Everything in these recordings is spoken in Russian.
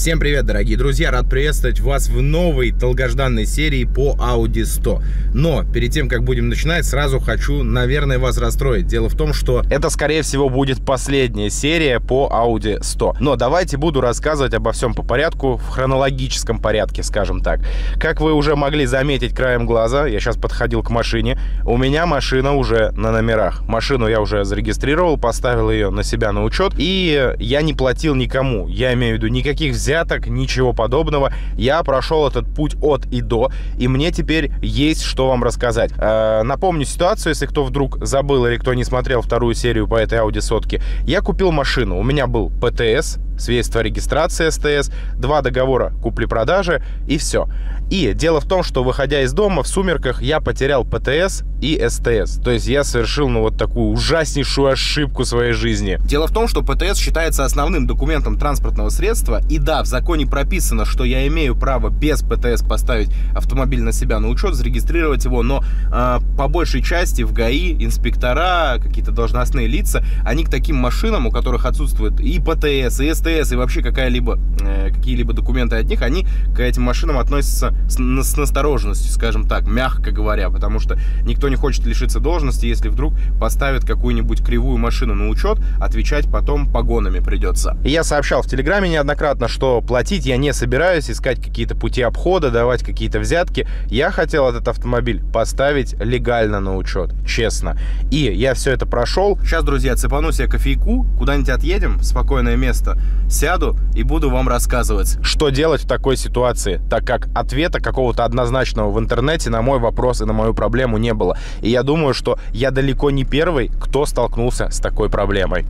Всем привет, дорогие друзья! Рад приветствовать вас в новой долгожданной серии по Audi 100. Но перед тем, как будем начинать, сразу хочу, наверное, вас расстроить. Дело в том, что это, скорее всего, будет последняя серия по Audi 100. Но давайте буду рассказывать обо всем по порядку, в хронологическом порядке, скажем так. Как вы уже могли заметить краем глаза, я сейчас подходил к машине, у меня машина уже на номерах. Машину я уже зарегистрировал, поставил ее на себя на учет, и я не платил никому. Я имею в виду никаких взяток, ничего подобного. Я прошел этот путь от и до, и мне теперь есть что вам рассказать. Напомню ситуацию, если кто вдруг забыл или кто не смотрел вторую серию по этой Audi 100. Я купил машину, у меня был ПТС, свидетельство о регистрации СТС, 2 договора купли-продажи и все. И дело в том, что, выходя из дома в сумерках, я потерял ПТС и СТС. То есть я совершил, вот такую ужаснейшую ошибку в своей жизни. Дело в том, что ПТС считается основным документом транспортного средства. И да, в законе прописано, что я имею право без ПТС поставить автомобиль на себя на учет, зарегистрировать его. Но по большей части в ГАИ инспектора, какие-то должностные лица, они к таким машинам, у которых отсутствует и ПТС, и СТС, и вообще какие-либо документы от них, они к этим машинам относятся с настороженностью, скажем так, мягко говоря, потому что никто не хочет лишиться должности, если вдруг поставят какую-нибудь кривую машину на учет, отвечать потом погонами придется. И я сообщал в Телеграме неоднократно, что платить я не собираюсь, искать какие-то пути обхода, давать какие-то взятки. Я хотел этот автомобиль поставить легально на учет, честно. И я все это прошел. Сейчас, друзья, цепану себе кофейку, куда-нибудь отъедем в спокойное место, сяду и буду вам рассказывать, что делать в такой ситуации, так как ответа какого-то однозначного в интернете на мой вопрос и на мою проблему не было. И я думаю, что я далеко не первый, кто столкнулся с такой проблемой.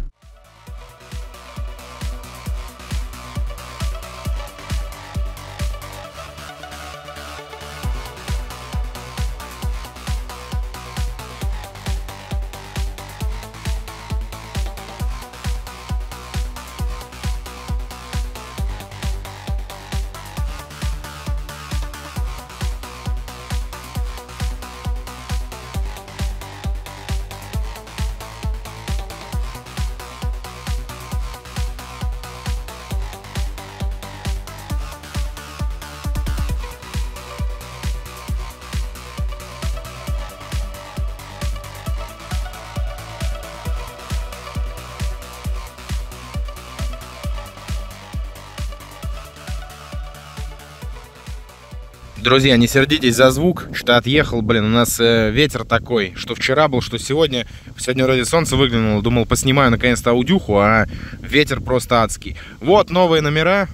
Друзья, не сердитесь за звук, что отъехал, у нас ветер такой, что вчера был, что сегодня. Сегодня вроде солнце выглянуло, думал, поснимаю наконец-то аудюху, а ветер просто адский. Вот новые номера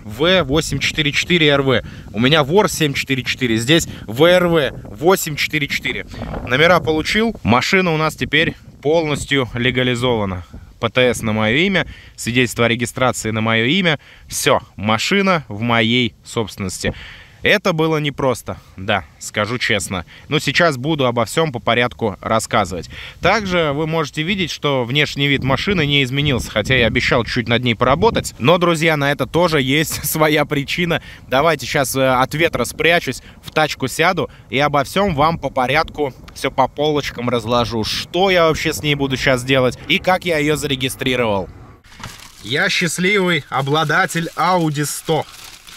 В844РВ. У меня ВОР 744, здесь ВРВ 844. Номера получил, машина у нас теперь полностью легализована. ПТС на мое имя, свидетельство о регистрации на мое имя. Все, машина в моей собственности. Это было непросто, да, скажу честно. Но сейчас буду обо всем по порядку рассказывать. Также вы можете видеть, что внешний вид машины не изменился, хотя я обещал чуть над ней поработать. Но, друзья, на это тоже есть своя причина. Давайте сейчас от ветра спрячусь, в тачку сяду и обо всем вам по порядку все по полочкам разложу. Что я вообще с ней буду сейчас делать и как я ее зарегистрировал. Я счастливый обладатель Audi 100.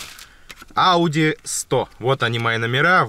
Audi 100. Вот они мои номера.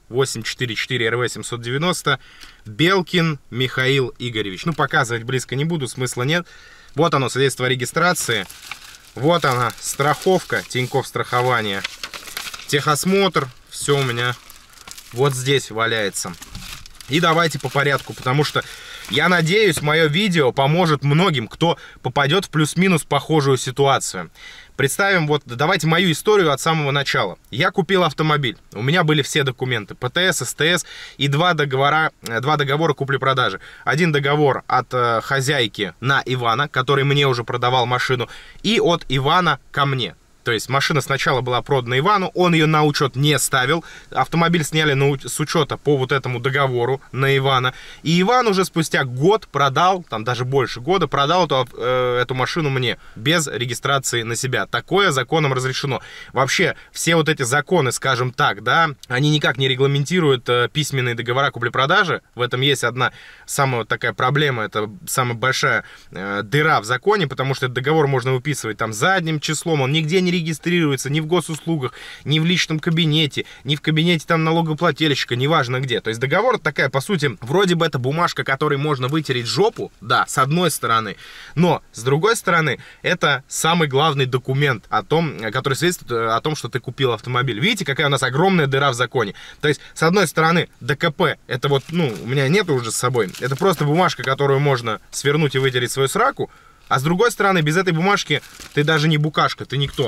В844РВ790. Белкин Михаил Игоревич. Показывать близко не буду, смысла нет. Вот оно, свидетельство о регистрации. Вот она, страховка, Тинькофф страхование. Техосмотр. Все у меня вот здесь валяется. И давайте по порядку, потому что я надеюсь, мое видео поможет многим, кто попадет в плюс-минус похожую ситуацию. Представим, давайте мою историю от самого начала. Я купил автомобиль, у меня были все документы, ПТС, СТС и два договора купли-продажи. Один договор от хозяйки на Ивана, который мне уже продавал машину, и от Ивана ко мне. То есть машина сначала была продана Ивану, он ее на учет не ставил. Автомобиль сняли с учета по вот этому договору на Ивана. И Иван уже спустя год продал, там даже больше года, продал эту машину мне без регистрации на себя. Такое законом разрешено. Вообще, все вот эти законы, скажем так, да, они никак не регламентируют письменные договора купли-продажи. В этом есть одна самая такая проблема, это самая большая дыра в законе, потому что этот договор можно выписывать там задним числом, он нигде не регистрируется ни в госуслугах, ни в личном кабинете, ни в кабинете там налогоплательщика, неважно где. То есть договор такая, по сути, вроде бы это бумажка, которой можно вытереть жопу, да, с одной стороны, но с другой стороны, это самый главный документ о том, который свидетельствует о том, что ты купил автомобиль. Видите, какая у нас огромная дыра в законе. То есть, с одной стороны, ДКП, это вот, ну, у меня нету уже с собой, это просто бумажка, которую можно свернуть и вытереть свою сраку, а с другой стороны, без этой бумажки ты даже не букашка, ты никто.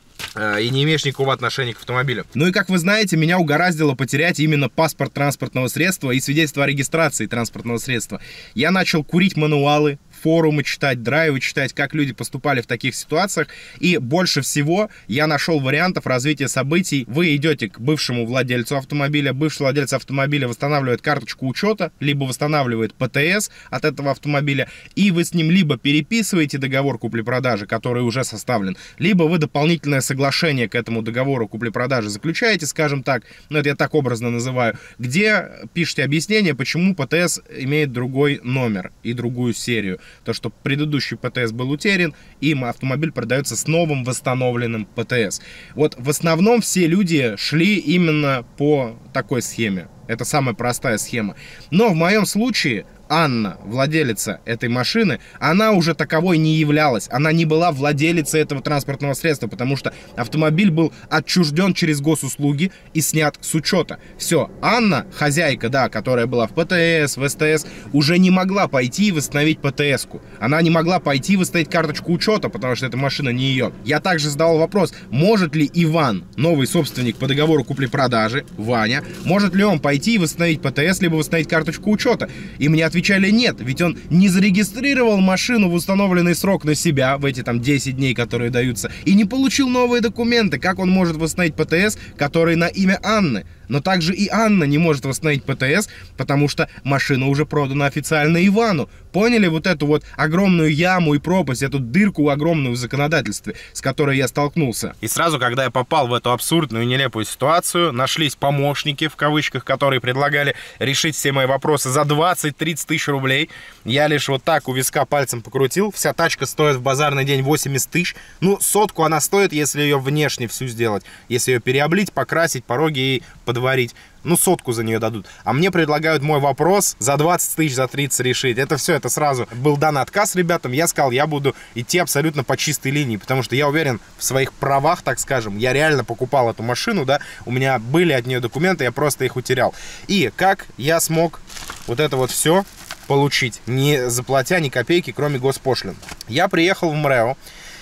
И не имеешь никакого отношения к автомобилю. Ну и как вы знаете, меня угораздило потерять именно паспорт транспортного средства и свидетельство о регистрации транспортного средства. Я начал курить мануалы, форумы читать, драйвы читать, как люди поступали в таких ситуациях. И больше всего я нашел вариантов развития событий. Вы идете к бывшему владельцу автомобиля. Бывший владелец автомобиля восстанавливает карточку учета, либо восстанавливает ПТС от этого автомобиля. И вы с ним либо переписываете договор купли-продажи, который уже составлен, либо вы дополнительное соглашение к этому договору купли-продажи заключаете, скажем так, ну это я так образно называю, где пишете объяснение, почему ПТС имеет другой номер и другую серию. То, что предыдущий ПТС был утерян, и автомобиль продается с новым восстановленным ПТС. Вот в основном все люди шли именно по такой схеме. Это самая простая схема. Но в моем случае Анна, владелица этой машины, она уже таковой не являлась. Она не была владелицей этого транспортного средства, потому что автомобиль был отчужден через госуслуги и снят с учета. Все, Анна, хозяйка, да, которая была в ПТС, в СТС, уже не могла пойти и восстановить ПТС-ку. Она не могла пойти и восстановить карточку учета, потому что эта машина не ее. Я также задал вопрос, может ли Иван, новый собственник по договору купли-продажи, Ваня, может ли он пойти и восстановить ПТС, либо восстановить карточку учета? И мне отвечали нет, ведь он не зарегистрировал машину в установленный срок на себя, в эти там 10 дней, которые даются, и не получил новые документы. Как он может восстановить ПТС, который на имя Анны? Но также и Анна не может восстановить ПТС, потому что машина уже продана официально Ивану. Поняли вот эту вот огромную яму и пропасть, эту дырку огромную в законодательстве, с которой я столкнулся? И сразу, когда я попал в эту абсурдную и нелепую ситуацию, нашлись помощники, в кавычках, которые предлагали решить все мои вопросы за 20-30 тысяч рублей. Я лишь вот так у виска пальцем покрутил. Вся тачка стоит в базарный день 80 тысяч. Ну, сотку она стоит, если ее внешне всю сделать. Если ее переоблить, покрасить, пороги и подварить. Ну, сотку за нее дадут. А мне предлагают мой вопрос за 20 тысяч, за 30 решить. Это все, это сразу был дан отказ ребятам. Я сказал, я буду идти абсолютно по чистой линии, потому что я уверен в своих правах, так скажем. Я реально покупал эту машину, да, у меня были от нее документы, я просто их утерял. И как я смог вот это вот все получить, не заплатя ни копейки, кроме госпошлин? Я приехал в МРЭО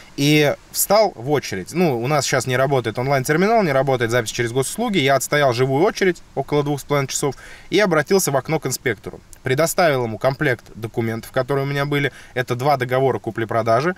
и встал в очередь. Ну, у нас сейчас не работает онлайн-терминал, не работает запись через госуслуги. Я отстоял живую очередь около 2,5 часов и обратился в окно к инспектору. Предоставил ему комплект документов, которые у меня были. Это 2 договора купли-продажи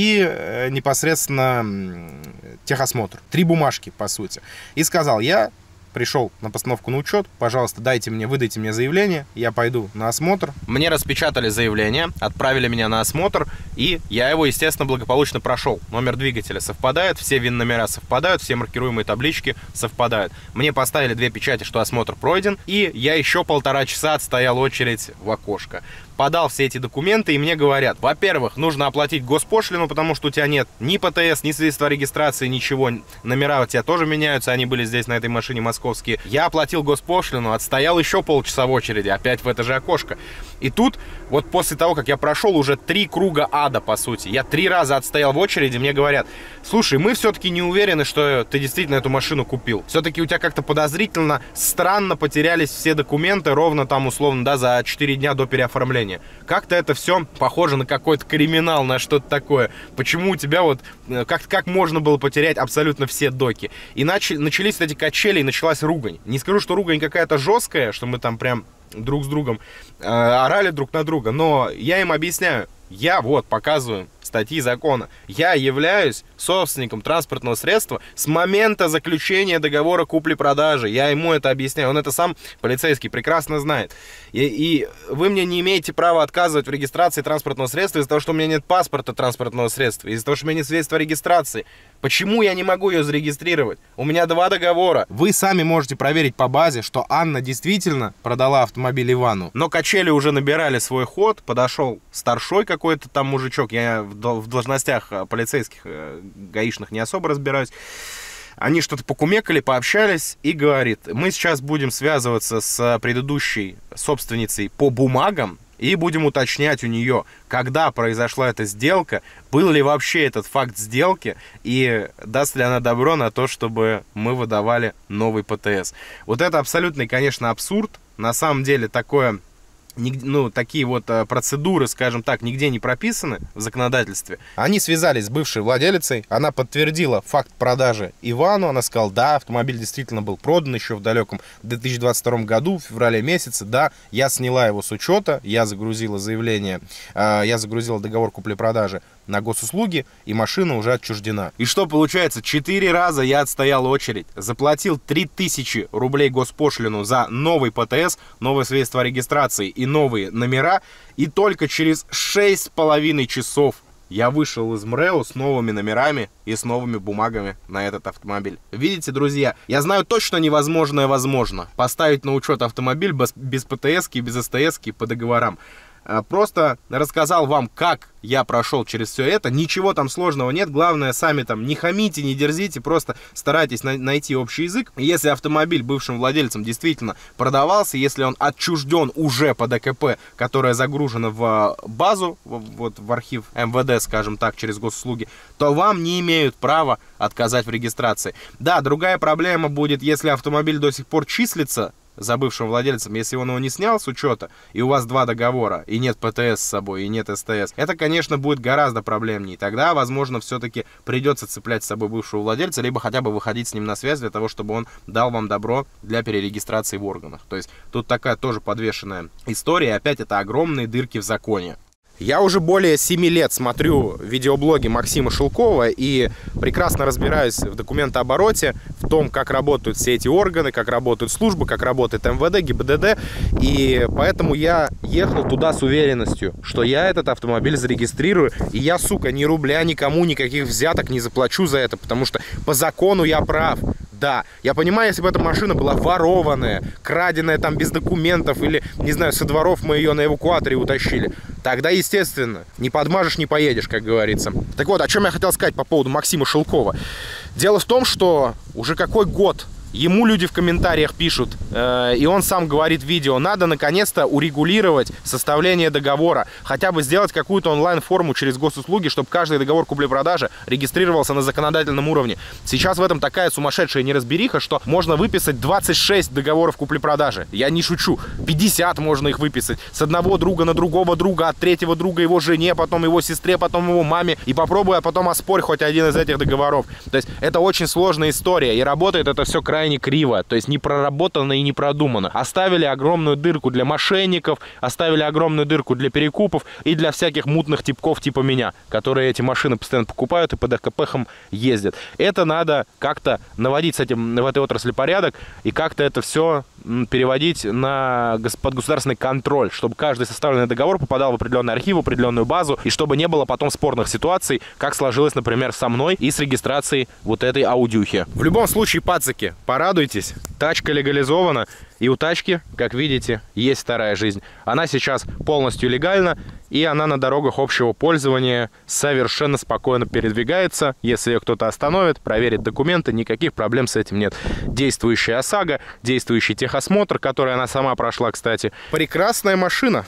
и непосредственно техосмотр. 3 бумажки, по сути. И сказал, я пришел на постановку на учет, пожалуйста, выдайте мне заявление, я пойду на осмотр. Мне распечатали заявление, отправили меня на осмотр, и я его, естественно, благополучно прошел. Номер двигателя совпадает, все ВИН-номера совпадают, все маркируемые таблички совпадают. Мне поставили 2 печати, что осмотр пройден, и я еще 1,5 часа отстоял очередь в окошко. Подал все эти документы, и мне говорят, во-первых, нужно оплатить госпошлину, потому что у тебя нет ни ПТС, ни свидетельства о регистрации, ничего. Номера у тебя тоже меняются, они были здесь на этой машине московские. Я оплатил госпошлину, отстоял еще полчаса в очереди, опять в это же окошко. И тут, вот после того, как я прошел уже 3 круга ада, по сути, я 3 раза отстоял в очереди, мне говорят, слушай, мы все-таки не уверены, что ты действительно эту машину купил. Все-таки у тебя как-то подозрительно, странно потерялись все документы, ровно там, условно, да, за 4 дня до переоформления. Как-то это все похоже на какой-то криминал, на что-то такое. Почему у тебя вот, как можно было потерять абсолютно все доки? И начались эти качели, и началась ругань. Не скажу, что ругань какая-то жесткая, что мы там прям друг с другом орали друг на друга, но я им объясняю. Я вот показываю статьи закона. Я являюсь собственником транспортного средства с момента заключения договора купли-продажи. Я ему это объясняю. Он это сам, полицейский, прекрасно знает. И вы мне не имеете права отказывать в регистрации транспортного средства из-за того, что у меня нет паспорта транспортного средства, из-за того, что у меня нет свидетельства о регистрации. Почему я не могу ее зарегистрировать? У меня 2 договора. Вы сами можете проверить по базе, что Анна действительно продала автомобиль Ивану. Но качели уже набирали свой ход. Подошел старшой какой-то там мужичок. Я в должностях полицейских, гаишных не особо разбираюсь. Они что-то покумекали, пообщались и говорит: мы сейчас будем связываться с предыдущей собственницей по бумагам и будем уточнять у нее, когда произошла эта сделка, был ли вообще этот факт сделки и даст ли она добро на то, чтобы мы выдавали новый ПТС. Вот это абсолютный, конечно, абсурд. На самом деле такое... Ну, такие вот процедуры, скажем так, нигде не прописаны в законодательстве. Они связались с бывшей владелицей, она подтвердила факт продажи Ивану, она сказала: да, автомобиль действительно был продан еще в далеком 2022 году, в феврале месяце, да, я сняла его с учета, я загрузила заявление, я загрузила договор купли-продажи на госуслуги, и машина уже отчуждена. И что получается? 4 раза я отстоял очередь, заплатил 3000 рублей госпошлину за новый ПТС, новое свидетельство о регистрации и новые номера, и только через 6,5 часов я вышел из МРЭО с новыми номерами и с новыми бумагами на этот автомобиль. Видите, друзья, я знаю точно невозможное возможно. Поставить на учет автомобиль без ПТС-ки, без СТС-ки по договорам. Просто рассказал вам, как я прошел через все это. Ничего там сложного нет. Главное, сами там не хамите, не дерзите. Просто старайтесь найти общий язык. Если автомобиль бывшим владельцем действительно продавался, если он отчужден уже по ДКП, которая загружена в базу, вот в архив МВД, скажем так, через госуслуги, то вам не имеют права отказать в регистрации. Да, другая проблема будет, если автомобиль до сих пор числится за бывшим владельцем, если он его не снял с учета, и у вас 2 договора, и нет ПТС с собой, и нет СТС, это, конечно, будет гораздо проблемнее. Тогда, возможно, все-таки придется цеплять с собой бывшего владельца, либо хотя бы выходить с ним на связь для того, чтобы он дал вам добро для перерегистрации в органах. То есть тут такая тоже подвешенная история, и опять это огромные дырки в законе. Я уже более 7 лет смотрю видеоблоги Максима Шелкова и прекрасно разбираюсь в документообороте, в том, как работают все эти органы, как работают службы, как работает МВД, ГИБДД. И поэтому я ехал туда с уверенностью, что я этот автомобиль зарегистрирую. И я, сука, ни рубля никому, никаких взяток не заплачу за это, потому что по закону я прав. Да, я понимаю, если бы эта машина была ворованная, краденая там без документов, или, не знаю, со дворов мы ее на эвакуаторе утащили, тогда, естественно, не подмажешь, не поедешь, как говорится. Так вот, о чем я хотел сказать по поводу Максима Шелкова. Дело в том, что уже какой год ему люди в комментариях пишут, и он сам говорит в видео: надо наконец-то урегулировать составление договора, хотя бы сделать какую-то онлайн-форму через госуслуги, чтобы каждый договор купли-продажи регистрировался на законодательном уровне. Сейчас в этом такая сумасшедшая неразбериха, что можно выписать 26 договоров купли-продажи. Я не шучу. 50 можно их выписать. С одного друга на другого друга, от третьего друга его жене, потом его сестре, потом его маме. И попробуй, а потом оспорь хоть один из этих договоров. То есть это очень сложная история, и работает это все крайне криво, то есть не проработано и не продумано. Оставили огромную дырку для мошенников, оставили огромную дырку для перекупов и для всяких мутных типков типа меня, которые эти машины постоянно покупают и по ДКПхам ездят. Это надо как-то наводить с этим в этой отрасли порядок и как-то это все переводить под государственный контроль, чтобы каждый составленный договор попадал в определенный архив, в определенную базу, и чтобы не было потом спорных ситуаций, как сложилось, например, со мной и с регистрацией вот этой аудюхи. В любом случае, пацаки, порадуйтесь, тачка легализована, и у тачки, как видите, есть вторая жизнь. Она сейчас полностью легальна, и она на дорогах общего пользования совершенно спокойно передвигается. Если ее кто-то остановит, проверит документы, никаких проблем с этим нет. Действующая ОСАГО, действующий техосмотр, который она сама прошла, кстати. Прекрасная машина.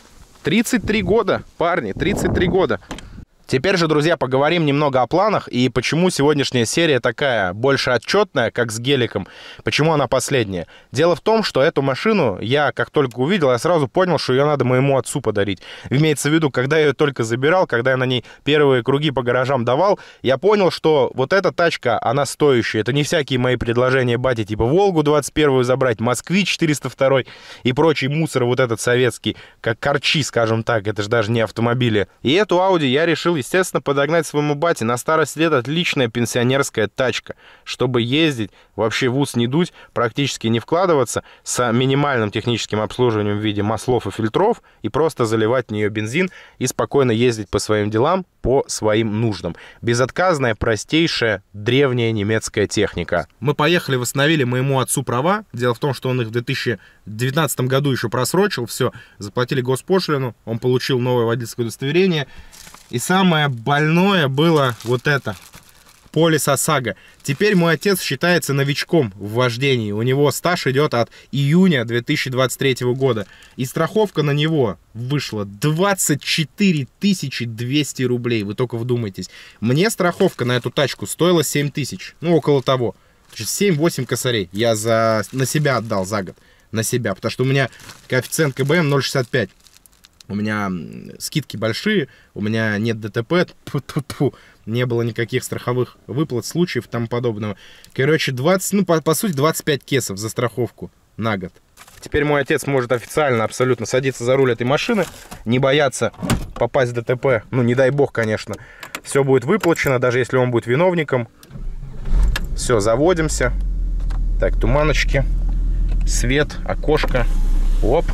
33 года, парни, 33 года. Теперь же, друзья, поговорим немного о планах и почему сегодняшняя серия такая больше отчетная, как с геликом, почему она последняя. Дело в том, что эту машину я, как только увидел, я сразу понял, что ее надо моему отцу подарить. Имеется в виду, когда я ее только забирал, когда я на ней первые круги по гаражам давал, я понял, что вот эта тачка, она стоящая. Это не всякие мои предложения бати, типа Волгу 21-ю забрать, Москвич 402 и прочий мусор вот этот советский, как корчи, скажем так, это же даже не автомобили. И эту Audi я решил решил, естественно, подогнать своему бате. На старость лет отличная пенсионерская тачка, чтобы ездить, вообще в ус не дуть, практически не вкладываться, с минимальным техническим обслуживанием в виде маслов и фильтров, и просто заливать в нее бензин и спокойно ездить по своим делам, по своим нуждам. Безотказная, простейшая, древняя немецкая техника. Мы поехали, восстановили моему отцу права. Дело в том, что он их в 2019 году еще просрочил. Все, заплатили госпошлину, он получил новое водительское удостоверение. И самое больное было вот это. Полис ОСАГО. Теперь мой отец считается новичком в вождении. У него стаж идет от июня 2023 года. И страховка на него вышла 24 200 рублей. Вы только вдумайтесь. Мне страховка на эту тачку стоила 7 тысяч. Ну, около того. 7-8 косарей я на себя отдал за год. На себя. Потому что у меня коэффициент КБМ 0,65. У меня скидки большие. У меня нет ДТП. Не было никаких страховых выплат, случаев и тому подобного. Короче, 20, ну, по сути, 25 кесов за страховку на год. Теперь мой отец может официально абсолютно садиться за руль этой машины, не бояться попасть в ДТП. Ну, не дай бог, конечно. Все будет выплачено, даже если он будет виновником. Все, заводимся. Так, туманочки, свет, окошко. Оп.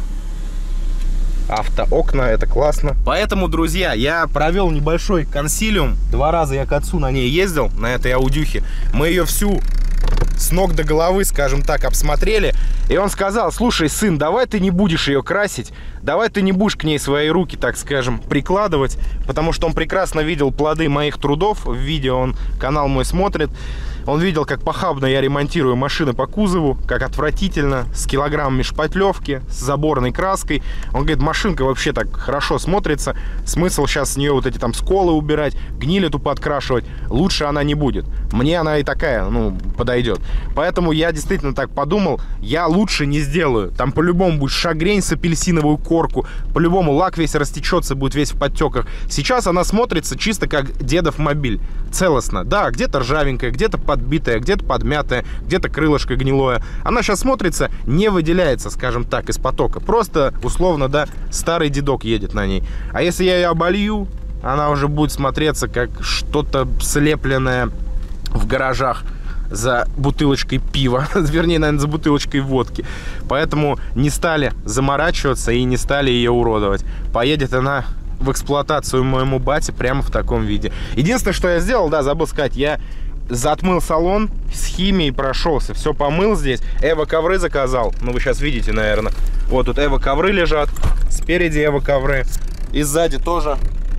Автоокна, это классно. Поэтому, друзья, я провел небольшой консилиум. 2 раза я к отцу на ней ездил, на этой аудюхе. Мы ее всю с ног до головы, скажем так, обсмотрели. И он сказал: слушай, сын, давай ты не будешь ее красить, давай ты не будешь к ней свои руки, так скажем, прикладывать, потому что он прекрасно видел плоды моих трудов. В видео он канал мой смотрит. Он видел, как похабно я ремонтирую машины по кузову, как отвратительно, с килограммами шпатлевки, с заборной краской. Он говорит, машинка вообще так хорошо смотрится, смысл сейчас с нее вот эти там сколы убирать, гниль эту подкрашивать, лучше она не будет. Мне она и такая, ну, подойдет. Поэтому я действительно так подумал, я лучше не сделаю. Там по-любому будет шагрень с апельсиновую корку, по-любому лак весь растечется, будет весь в подтеках. Сейчас она смотрится чисто как дедов мобиль, целостно. Да, где-то ржавенькая, где-то подбитая, где-то подмятая, где-то крылышко гнилое. Она сейчас смотрится, не выделяется, скажем так, из потока. Просто, условно, да, старый дедок едет на ней. А если я ее оболью, она уже будет смотреться как что-то слепленное в гаражах за бутылочкой пива, вернее, наверное, за бутылочкой водки. Поэтому не стали заморачиваться и не стали ее уродовать. Поедет она в эксплуатацию моему бате прямо в таком виде. Единственное, что я сделал, да, забыл сказать, я затмыл салон, с химией прошелся, все помыл здесь. Эво-ковры заказал, ну вы сейчас видите, наверное. Вот тут эво-ковры лежат, спереди эво-ковры и сзади тоже.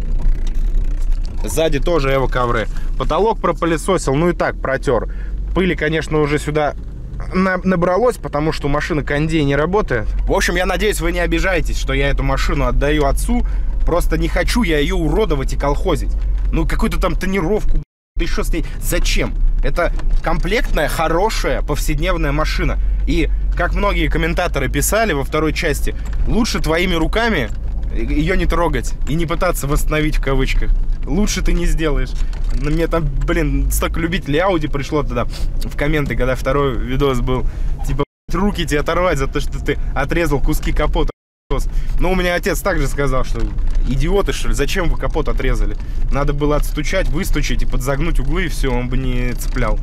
Сзади тоже эво-ковры. Потолок пропылесосил, ну и так протер. Пыли, конечно, уже сюда набралось, потому что машина кондей не работает. В общем, я надеюсь, вы не обижаетесь, что я эту машину отдаю отцу. Просто не хочу я ее уродовать и колхозить. Ну, какую-то там тонировку, ты что с ней? Зачем? Это комплектная, хорошая, повседневная машина. И, как многие комментаторы писали во второй части, лучше твоими руками ее не трогать и не пытаться восстановить в кавычках. Лучше ты не сделаешь. Мне там, блин, столько любителей Audi пришло тогда в комменты, когда второй видос был. Типа, руки тебе оторвать за то, что ты отрезал куски капота. Но у меня отец также сказал, что идиоты, что ли, зачем вы капот отрезали? Надо было отстучать, выстучить и подзагнуть углы, и все, он бы не цеплял.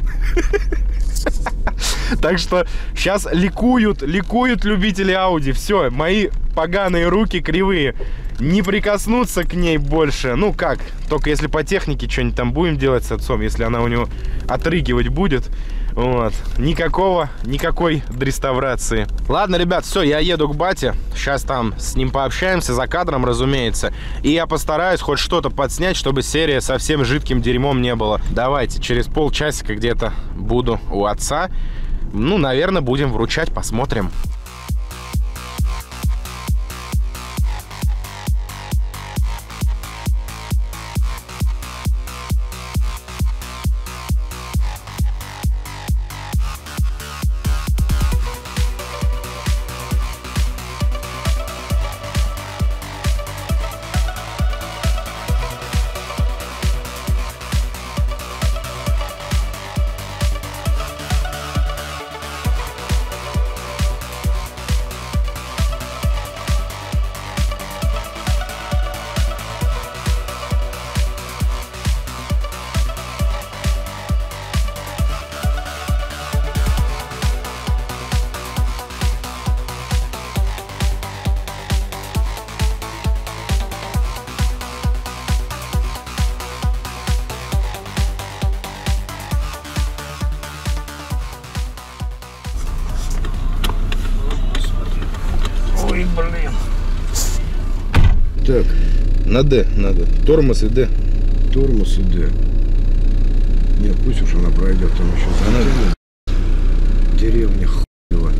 Так что сейчас ликуют любители Audi. Все, мои поганые руки кривые. Не прикоснуться к ней больше. Ну как, только если по технике что-нибудь там будем делать с отцом, если она у него отрыгивать будет. Вот. Никакой реставрации. Ладно, ребят, все, я еду к бате. Сейчас там с ним пообщаемся за кадром, разумеется. И я постараюсь хоть что-то подснять, чтобы серия совсем жидким дерьмом не была. Давайте, через полчасика где-то буду у отца. Ну, наверное, будем вручать, посмотрим. На D надо. Тормоз и D. Тормоз и D. Нет, пусть уж она пройдет, там еще затянет. Деревня хуева.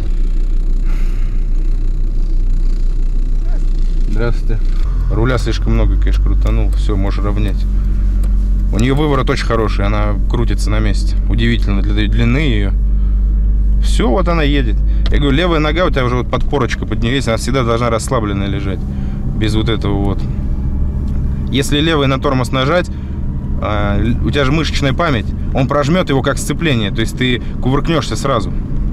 Здравствуйте. Руля слишком много, конечно, крутанул. Все, можешь равнять. У нее выворот очень хороший, она крутится на месте. Удивительно для длины ее. Все, вот она едет. Я говорю, левая нога у тебя уже вот подпорочка под ней есть, она всегда должна расслабленная лежать. Без вот этого вот. Если левый на тормоз нажать, у тебя же мышечная память, он прожмет его как сцепление, то есть ты кувыркнешься сразу.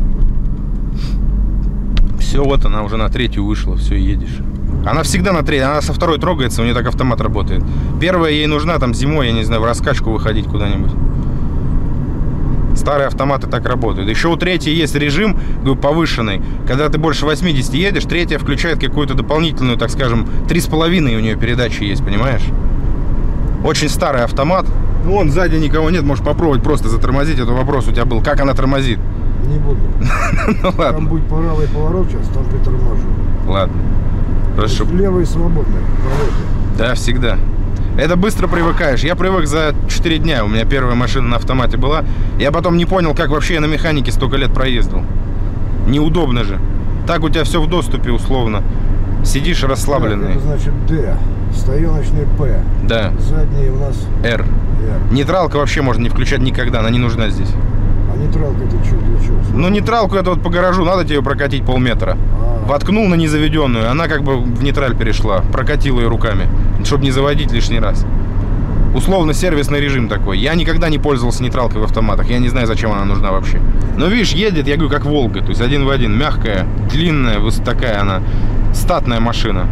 Все, вот она уже на третью вышла, все, едешь. Она всегда на третью, она со второй трогается, у нее так автомат работает. Первая ей нужна там зимой, я не знаю, в раскачку выходить куда-нибудь. Старые автоматы так работают. Еще у третьей есть режим повышенный. Когда ты больше 80 едешь, третья включает какую-то дополнительную, так скажем, 3,5 у нее передачи есть, понимаешь? Очень старый автомат. Ну, вон сзади никого нет, можешь попробовать просто затормозить. Это вопрос у тебя был, как она тормозит. Не буду. Ну ладно. Там будет правый поворот сейчас, там приторможу. Ладно. Просто левый свободный. Да, всегда. Это быстро привыкаешь. Я привык за 4 дня. У меня первая машина на автомате была. Я потом не понял, как вообще я на механике столько лет проездил. Неудобно же. Так у тебя все в доступе условно. Сидишь расслабленный. Так, это значит D. Стояночный P. Да. Задний у нас R. R. Нейтралка вообще можно не включать никогда. Она не нужна здесь. А нейтралка это что? Для чего? Ну нейтралку это вот по гаражу. Надо тебе прокатить полметра. Воткнул на незаведенную. Она как бы в нейтраль перешла. Прокатил ее руками. Чтобы не заводить лишний раз. Условно сервисный режим такой. Я никогда не пользовался нейтралкой в автоматах. Я не знаю, зачем она нужна вообще. Но видишь, едет, я говорю, как Волга. То есть один в один. Мягкая, длинная, вот такая она. Статная машина.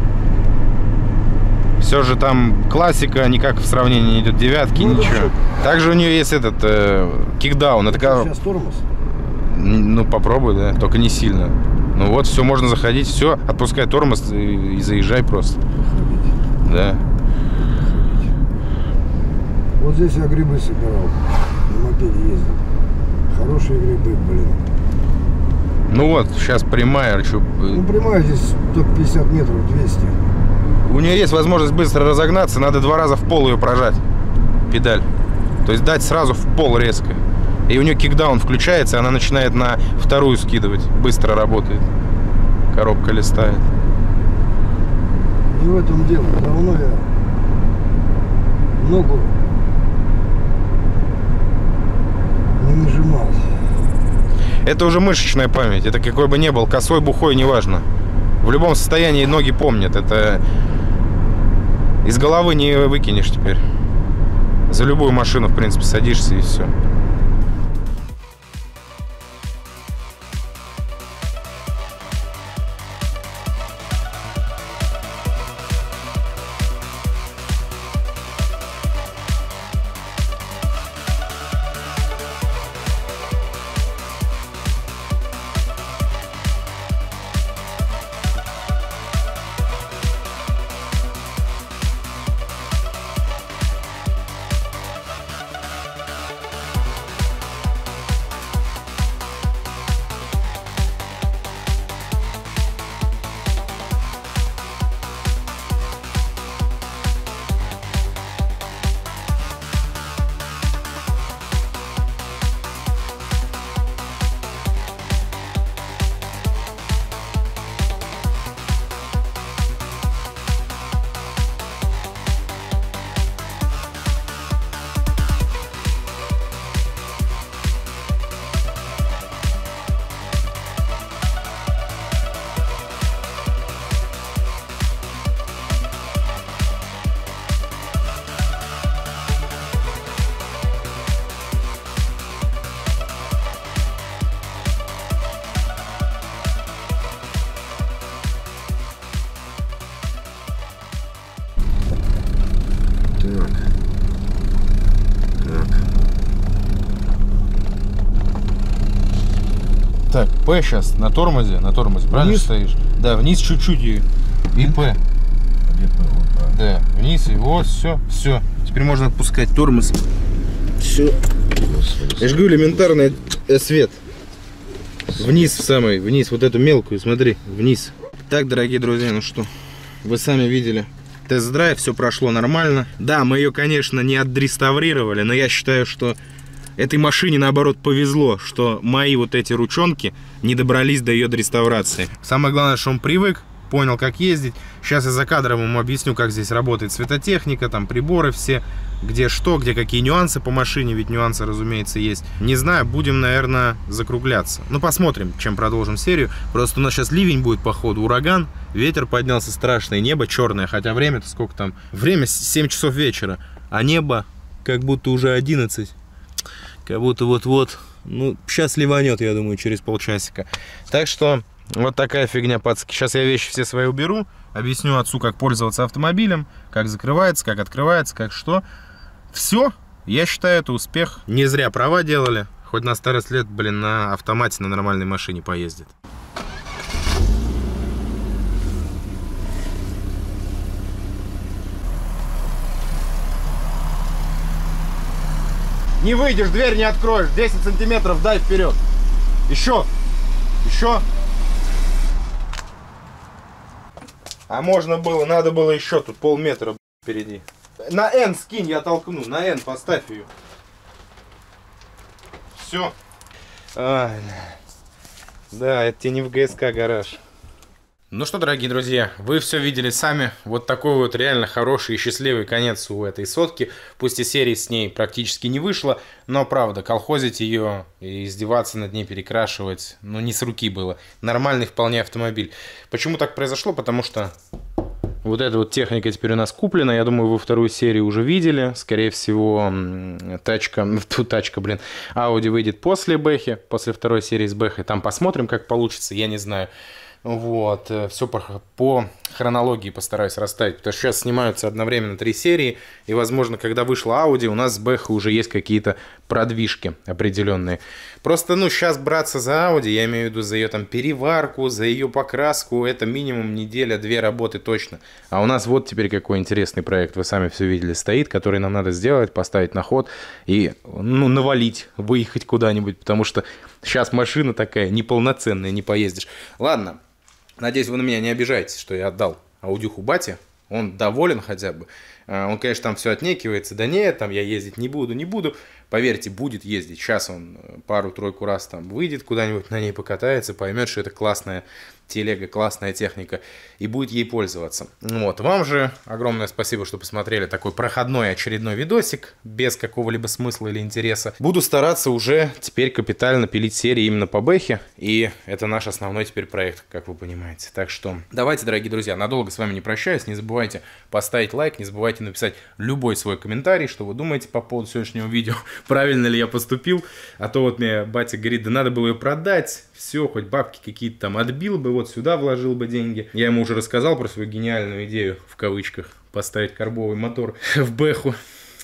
Все же там классика, никак в сравнении не идет. Девятки, ну, ничего. Также у нее есть этот кикдаун. Это сейчас тормоз? Ну попробуй, да. Только не сильно. Ну вот, все, можно заходить. Все, отпускай тормоз и заезжай просто. Да. Вот здесь я грибы собирал. На мопеде ездил. Хорошие грибы, блин. Ну вот, сейчас прямая. Ну прямая здесь только 50 метров, 200. У нее есть возможность быстро разогнаться. Надо 2 раза в пол ее прожать. Педаль. То есть дать сразу в пол резко. И у нее кикдаун включается, она начинает на вторую скидывать. Быстро работает. Коробка листает. И в этом дело. Давно я ногу не нажимал. Это уже мышечная память. Это какой бы ни был, косой, бухой, неважно. В любом состоянии ноги помнят. Это из головы не выкинешь теперь. За любую машину, в принципе, садишься и все. Так, П сейчас на тормозе, правильно вниз? Стоишь? Да, вниз чуть-чуть и П. Да, вниз и вот, все. Теперь можно отпускать тормоз. Все. Я же говорю, элементарный свет. Вниз вниз, вот эту мелкую, смотри, вниз. Так, дорогие друзья, ну что, вы сами видели, тест-драйв, все прошло нормально. Да, мы ее, конечно, не отреставрировали, но я считаю, что этой машине, наоборот, повезло, что мои вот эти ручонки не добрались до ее реставрации. Самое главное, что он привык, понял, как ездить. Сейчас я за кадром ему объясню, как здесь работает светотехника, там приборы все, где что, где какие нюансы по машине, ведь нюансы, разумеется, есть. Не знаю, будем, наверное, закругляться. Ну, посмотрим, чем продолжим серию. Просто у нас сейчас ливень будет, походу, ураган, ветер поднялся страшный, небо черное, хотя время-то сколько там? Время 7 часов вечера, а небо как будто уже 11. Как будто вот-вот, ну, сейчас ливанет, я думаю, через полчасика. Так что вот такая фигня, пацки. Сейчас я вещи все свои уберу, объясню отцу, как пользоваться автомобилем, как закрывается, как открывается, как что. Все, я считаю, это успех. Не зря права делали. Хоть на старость лет, блин, на автомате, на нормальной машине поездит. Не выйдешь, дверь не откроешь. 10 сантиметров дай вперед. Еще. Еще. А можно было, надо было еще тут полметра впереди. На N скинь, я толкну. На N поставь ее. Все. Да, это тебе не в ГСК гараж. Ну что, дорогие друзья, вы все видели сами. Вот такой вот реально хороший и счастливый конец у этой сотки. Пусть и серии с ней практически не вышло, но правда, колхозить ее и издеваться над ней, перекрашивать, ну не с руки было. Нормальный вполне автомобиль. Почему так произошло? Потому что вот эта вот техника теперь у нас куплена. Я думаю, вы вторую серию уже видели. Скорее всего, тачка, блин, Audi выйдет после Бэхи, после второй серии с Бэхой. Там посмотрим, как получится, я не знаю. Вот, все по хронологии постараюсь расставить, потому что сейчас снимаются одновременно 3 серии, и, возможно, когда вышла Audi, у нас с Бэхой уже есть какие-то продвижки определенные. Просто, ну, сейчас браться за Audi, я имею в виду за ее там переварку, за ее покраску, это минимум неделя-две работы точно. А у нас вот теперь какой интересный проект, вы сами все видели, стоит, который нам надо сделать, поставить на ход и, ну, навалить, выехать куда-нибудь, потому что сейчас машина такая неполноценная, не поездишь. Ладно. Надеюсь, вы на меня не обижаетесь, что я отдал аудюху бате. Он доволен хотя бы. Он, конечно, там все отнекивается. Да нет, там я ездить не буду. Поверьте, будет ездить. Сейчас он пару-тройку раз там выйдет куда-нибудь, на ней покатается, поймет, что это классная телега, классная техника, и будет ей пользоваться. Вот. Вам же огромное спасибо, что посмотрели такой проходной очередной видосик, без какого-либо смысла или интереса. Буду стараться уже теперь капитально пилить серии именно по Бэхе, и это наш основной теперь проект, как вы понимаете. Так что давайте, дорогие друзья, надолго с вами не прощаюсь, не забывайте поставить лайк, не забывайте написать любой свой комментарий, что вы думаете по поводу сегодняшнего видео, правильно ли я поступил, а то вот мне батя говорит, да надо было ее продать, все, хоть бабки какие-то там отбил бы, вот сюда вложил бы деньги. Я ему уже рассказал про свою гениальную идею, в кавычках, поставить карбовый мотор в Бэху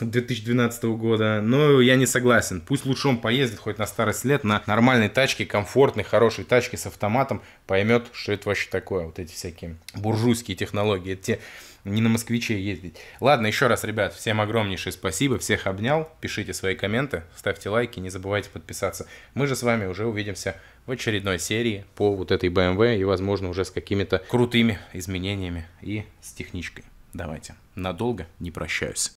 2012 года, но я не согласен. Пусть лучше он поездит хоть на старость лет на нормальной тачке, комфортной, хорошей тачке с автоматом, поймет, что это вообще такое, вот эти всякие буржуйские технологии, это те не на москвиче ездить. Ладно, еще раз, ребят, всем огромнейшее спасибо, всех обнял, пишите свои комменты, ставьте лайки, не забывайте подписаться. Мы же с вами уже увидимся в очередной серии по вот этой BMW и, возможно, уже с какими-то крутыми изменениями и с техничкой. Давайте, надолго не прощаюсь.